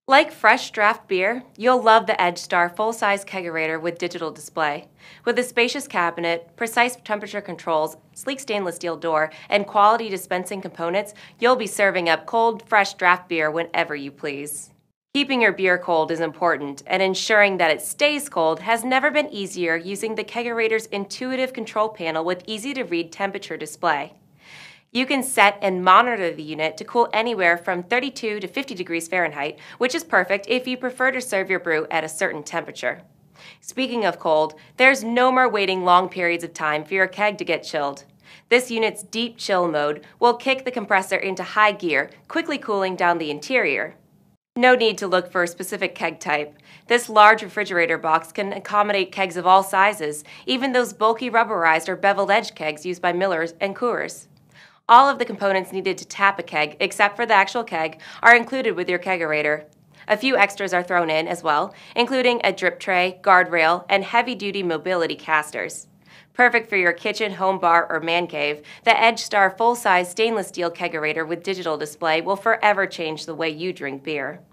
Like fresh draft beer, you'll love the Edge Star full-size kegerator with digital display. With a spacious cabinet, precise temperature controls, sleek stainless steel door, and quality dispensing components, you'll be serving up cold, fresh draft beer whenever you please. Keeping your beer cold is important, and ensuring that it stays cold has never been easier using the kegerator's intuitive control panel with easy-to-read temperature display. You can set and monitor the unit to cool anywhere from 32 to 50 degrees Fahrenheit, which is perfect if you prefer to serve your brew at a certain temperature. Speaking of cold, there's no more waiting long periods of time for your keg to get chilled. This unit's deep chill mode will kick the compressor into high gear, quickly cooling down the interior. No need to look for a specific keg type. This large refrigerator box can accommodate kegs of all sizes, even those bulky rubberized or beveled edge kegs used by Millers and Coors. All of the components needed to tap a keg, except for the actual keg, are included with your kegerator. A few extras are thrown in as well, including a drip tray, guardrail, and heavy-duty mobility casters. Perfect for your kitchen, home bar, or man cave, the Edge Star full-size stainless steel kegerator with digital display will forever change the way you drink beer.